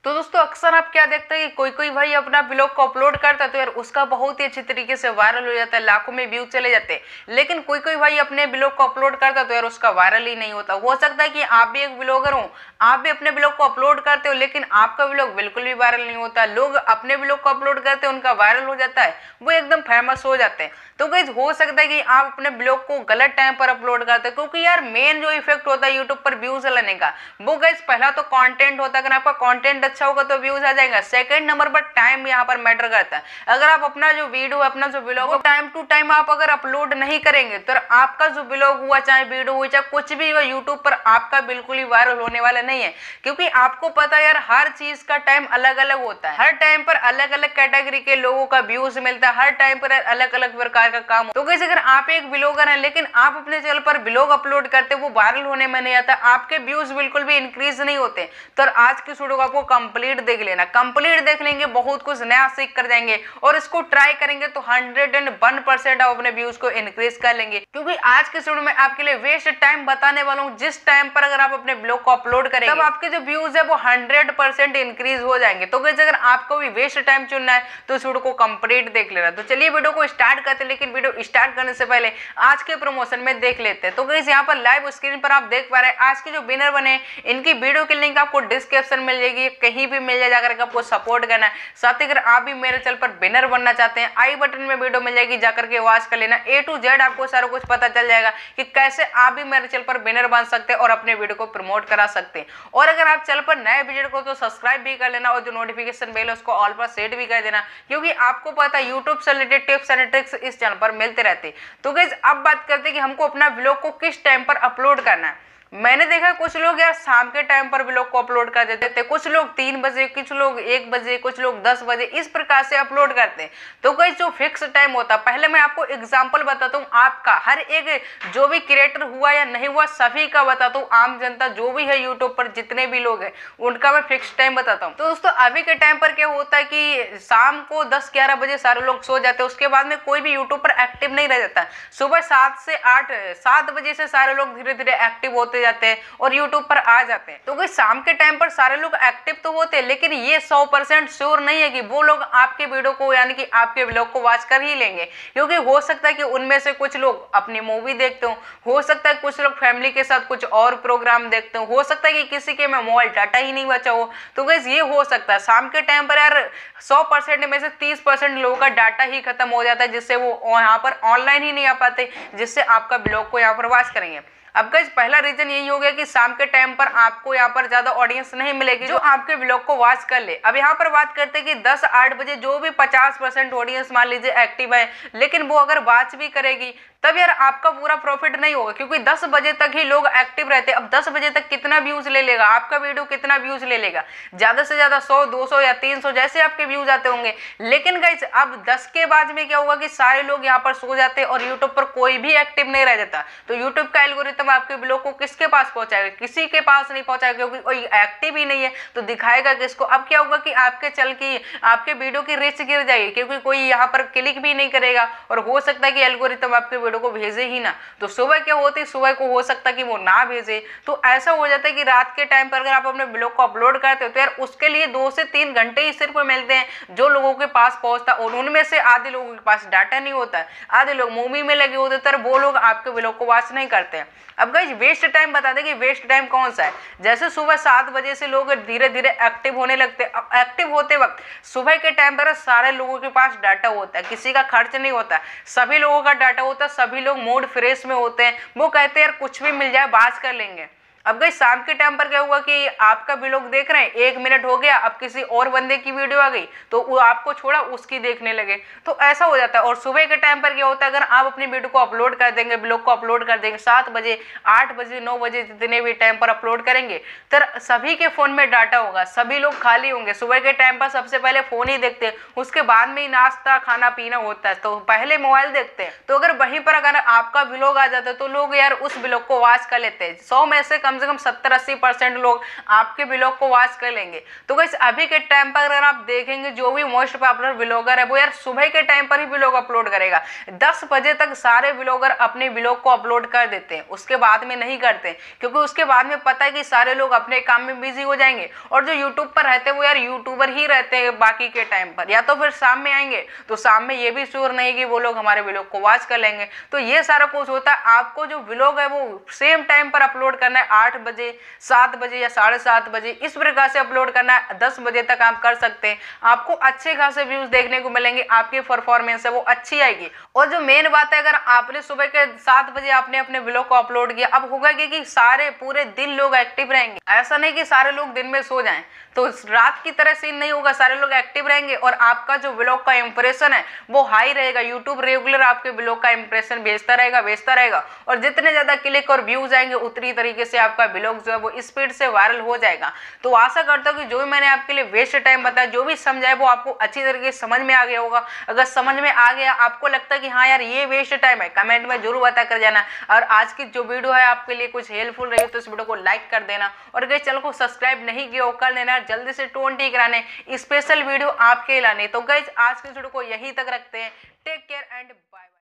तो दोस्तों अक्सर आप क्या देखते हैं कि कोई कोई भाई अपना ब्लॉग को अपलोड करता है तो यार उसका बहुत ही अच्छी तरीके से वायरल हो जाता है, लाखों में व्यू चले जाते हैं। लेकिन कोई कोई भाई अपने ब्लॉग को अपलोड करता है तो यार उसका वायरल ही नहीं होता। हो सकता है कि आप भी एक ब्लॉगर हो, आप भी अपने ब्लॉग को अपलोड करते हो, लेकिन आपका ब्लॉग बिल्कुल भी वायरल नहीं होता। लोग अपने ब्लॉग को अपलोड करते हैं, उनका वायरल हो जाता है, वो एकदम फेमस हो जाते हैं। तो गाइस हो सकता है कि आप अपने ब्लॉग को गलत टाइम पर अपलोड करते हैं, क्योंकि यार मेन जो इफेक्ट होता है यूट्यूब पर व्यूज लाने का, वो गाइस पहला तो कंटेंट होता है। अगर आपका कंटेंट अच्छा होगा तो व्यूज आ जाएगा। सेकंड नंबर पर टाइम यहाँ पर मैटर करता है। अगर आप अपना जो वीडियो, अपना जो ब्लॉग टाइम टू टाइम आप अगर अपलोड नहीं करेंगे तो आपका जो ब्लॉग हुआ, चाहे वीडियो हुआ, चाहे कुछ भी हुआ, यूट्यूब पर आपका बिल्कुल ही वायरल होने वाला नहीं है। क्योंकि आपको पता है यार हर चीज का टाइम अलग अलग होता है। हर टाइम पर अलग अलग कैटेगरी के लोगों का व्यूज मिलता है, हर टाइम पर अलग अलग प्रकार का काम। तो कैसे अगर आप एक ब्लॉगर हैं लेकिन आप अपने चैनल पर ब्लॉग अपलोड करते, वो वायरल होने में नहीं आता, आपके व्यूज बिल्कुल भी इंक्रीज नहीं होते, तो आज की वीडियो को आपको कंप्लीट देख लेना। कंप्लीट देख लेंगे, बहुत कुछ नया सीख कर जाएंगे और इसको ट्राई करेंगे तो 101% आप अपने व्यूज को इंक्रीज कर लेंगे। क्योंकि आज के वीडियो में आपके लिए वेस्ट टाइम बताने वाला हूं, जिस टाइम पर अगर आप अपने ब्लॉग को अपलोड करेंगे तब आपके जो व्यूज है वो 100% इंक्रीज हो जाएंगे। तो गाइस अगर आपको भी वेस्ट टाइम चुनना है तो इस वीडियो को कंप्लीट देख लेना। तो चलिए वीडियो को स्टार्ट करते हैं, लेकिन वीडियो स्टार्ट करने से पहले आज के प्रमोशन में देख लेते हैं। तो गाइस यहाँ पर लाइव स्क्रीन पर आप देख पा रहे हैं आज के जो विनर बने, इनकी वीडियो की लिंक आपको डिस्क्रिप्शन मिल जाएगी, कहीं भी मिल जाए, जाकर आपको सपोर्ट करना है। साथ ही अगर आप भी मेरे चैनल पर विनर बनना चाहते हैं, आई बटन में वीडियो मिल जाएगी, जाकर के वॉच कर लेना। A to Z आपको सारा कुछ पता चल जाएगा कि कैसे आप भी मेरे चैनल पर विनर बन सकते हैं और अपने वीडियो को प्रमोट करा सकते हैं। और अगर आप चैनल पर नए विजिट को तो सब्सक्राइब भी कर लेना और जो नोटिफिकेशन बेल है उसको ऑल पर सेट भी कर देना, क्योंकि आपको पता है यूट्यूब से रिलेटेड टिप्स एंड ट्रिक्स इस चैनल पर मिलते रहते हैं। तो गाइस अब बात करते हैं कि हमको अपना ब्लॉग को किस टाइम पर अपलोड करना है। मैंने देखा कुछ लोग यार शाम के टाइम पर ब्लॉग को अपलोड कर देते थे, कुछ लोग 3 बजे, कुछ लोग 1 बजे, कुछ लोग 10 बजे, इस प्रकार से अपलोड करते हैं। तो गाइस जो फिक्स टाइम होता है, पहले मैं आपको एग्जांपल बताता हूँ, आपका हर एक जो भी क्रिएटर हुआ या नहीं हुआ सभी का बताता हूँ। आम जनता जो भी है यूट्यूब पर जितने भी लोग हैं उनका मैं फिक्स टाइम बताता हूँ। तो दोस्तों अभी के टाइम पर क्या होता है कि शाम को 10-11 बजे सारे लोग सो जाते हैं, उसके बाद में कोई भी यूट्यूब पर एक्टिव नहीं रह जाता। सुबह 7 बजे से सारे लोग धीरे धीरे एक्टिव होते जाते हैं और YouTube पर आ जाते हैं। तो भाई शाम के टाइम पर सारे लोग एक्टिव तो होते हैं, लेकिन ये 100% श्योर नहीं है कि वो लोग आपके वीडियो को यानी कि आपके ब्लॉग को वॉच कर ही लेंगे। क्योंकि हो सकता है कि उनमें से कुछ लोग अपनी मूवी देखते हो सकता है कुछ लोग फैमिली के साथ कुछ और प्रोग्राम देखते हो सकता है कि किसी के में मोबाइल डाटा ही नहीं बचा हो। तो गाइस ये हो सकता है शाम के टाइम पर यार 100% में से 30% लोगों का डाटा ही खत्म हो जाता है, जिससे वो यहाँ पर ऑनलाइन ही नहीं आ पाते, जिससे आपका ब्लॉग को यहाँ पर वॉच करेंगे। अब गाइस पहला रीजन यही हो गया कि शाम के टाइम पर आपको यहाँ पर ज्यादा ऑडियंस नहीं मिलेगी जो आपके ब्लॉग को वॉच कर ले। अब यहाँ पर बात करते हैं कि 10-8 बजे जो भी 50% ऑडियंस मान लीजिए एक्टिव है, लेकिन वो अगर वॉच भी करेगी तब यार आपका पूरा प्रॉफिट नहीं होगा, क्योंकि 10 बजे तक ही लोग एक्टिव रहते हैं। अब 10 बजे तक कितना व्यूज ले लेगा आपका वीडियो, कितना व्यूज ले लेगा, ज्यादा से ज्यादा 100, 200 या 300 जैसे आपके व्यूज आते होंगे। लेकिन गाइस अब 10 के बाद में क्या होगा कि सारे लोग यहाँ पर सो जाते हैं और यूट्यूब पर कोई भी एक्टिव नहीं रह जाता। तो यूट्यूब का एल्गोरिथम आपके ब्लॉग को किसके पास पहुंचाएगा? किसी के पास नहीं पहुंचाएगा, क्योंकि कोई एक्टिव ही नहीं है तो दिखाएगा किसको। अब क्या होगा कि आपके चैनल की, आपके वीडियो की रीच गिर जाएगी, क्योंकि कोई यहाँ पर क्लिक भी नहीं करेगा और हो सकता है कि एल्गोरिथम आपके वीडियो को भेजे ही ना। तो सुबह क्या होती है, सुबह को हो सकता है कि वो ना भेजे। तो ऐसा हो जाता है कि रात के टाइम पर अगर आप अपने ब्लॉग को अपलोड करते हो तो यार उसके लिए 2 से 3 घंटे ही सिर्फ मिलते हैं जो लोगों के पास पहुंचता, और उनमें से आधे लोगों के पास डाटा नहीं होता है, आधे लोग मूवी में लगे होते हैं, वो लोग आपके ब्लॉग को वॉच नहीं करते हैं। अब गाइस वेस्ट टाइम बता दें कि वेस्ट टाइम कौन सा है। जैसे सुबह 7 बजे से लोग धीरे धीरे एक्टिव होने लगते हैं। अब एक्टिव होते वक्त सुबह के टाइम पर सारे लोगों के पास डाटा होता है, किसी का खर्च नहीं होता, सभी लोगों का डाटा होता है, सभी लोग मूड फ्रेश में होते हैं, वो कहते हैं यार कुछ भी मिल जाए बात कर लेंगे। अब गाइस शाम के टाइम पर क्या हुआ कि आपका ब्लॉग देख रहे हैं, 1 मिनट हो गया, अब किसी और बंदे की वीडियो आ गई तो वो आपको छोड़ा उसकी देखने लगे, तो ऐसा हो जाता है। और सुबह के टाइम पर क्या होता है, अगर आप अपनी वीडियो को अपलोड कर देंगे, ब्लॉग को अपलोड कर देंगे 7 बजे, 8 बजे, 9 बजे, जितने भी टाइम पर अपलोड करेंगे तो सभी के फोन में डाटा होगा, सभी लोग खाली होंगे। सुबह के टाइम पर सबसे पहले फोन ही देखते हैं, उसके बाद में ही नाश्ता खाना पीना होता है, तो पहले मोबाइल देखते हैं। तो अगर वहीं पर अगर आपका ब्लॉग आ जाता है तो लोग यार उस ब्लॉग को वॉच कर लेते हैं। 100 में से कम से कम 70-80% लोग आपके ब्लॉग को वॉच कर लेंगे। तो गाइस अभी के टाइम पर अगर आप देखेंगे जो भी मोस्ट पॉपुलर ब्लॉगर है वो यार सुबह के टाइम पर ही ब्लॉग अपलोड करेगा। 10 बजे तक सारे ब्लॉगर अपने ब्लॉग को अपलोड कर देते हैं, उसके बाद में नहीं करते, क्योंकि उसके बाद में पता है कि सारे लोग अपने काम में बिजी हो जाएंगे। और जो यूट्यूब पर रहते हैं वो यार यूट्यूबर ही रहते हैं बाकी के टाइम पर, या तो फिर शाम में आएंगे तो शाम में ये भी श्योर नहीं कि वो लोग हमारे ब्लॉग को वॉच कर लेंगे। तो ये सारा कुछ होता है। आपको जो ब्लॉग है वो सेम टाइम पर अपलोड करना है, 8 बजे, 7 बजे या 7:30 बजे, इस प्रकार से अपलोड करना है। 10 बजे तक आप कर सकते हैं, आपको अच्छे खासे व्यूज देखने को मिलेंगे, आपकी परफॉर्मेंस है वो अच्छी आएगी। और जो मेन बात है, अगर आपने सुबह के 7 बजे आपने अपने ब्लॉग को अपलोड किया, अब होगा कि सारे पूरे दिन लोग एक्टिव रहेंगे। ऐसा नहीं कि सारे लोग दिन में सो जाएं, तो रात की तरह सीन नहीं होगा, सारे लोग एक्टिव रहेंगे और आपका जो ब्लॉग का इंप्रेशन है वो हाई रहेगा। यूट्यूब रेगुलर आपके ब्लॉग का इंप्रेशन भेजता रहेगा और जितने ज्यादा क्लिक और व्यूज आएंगे उतनी तरीके से आपका ब्लॉग जो है वो स्पीड से वायरल हो जाएगा। तो आशा करता हूँ कि जो भी मैंने आपके लिए वेस्ट टाइम बताया, जो भी समझाया वो आपको अच्छी तरीके से समझ में आ गया होगा। अगर समझ में आ गया, आपको लगता है कि हाँ यार ये वेस्ट टाइम है, कमेंट में जरूर बता कर जाना। और आज की जो वीडियो है आपके लिए कुछ हेल्पफुल रही तो इस वीडियो को लाइक कर देना और अगर चैनल को सब्सक्राइब नहीं किया हो कर लेना, जल्दी से 20 कराने स्पेशल वीडियो आपके लाने। तो गाइस आज के वीडियो को यहीं तक रखते हैं। Take care and bye.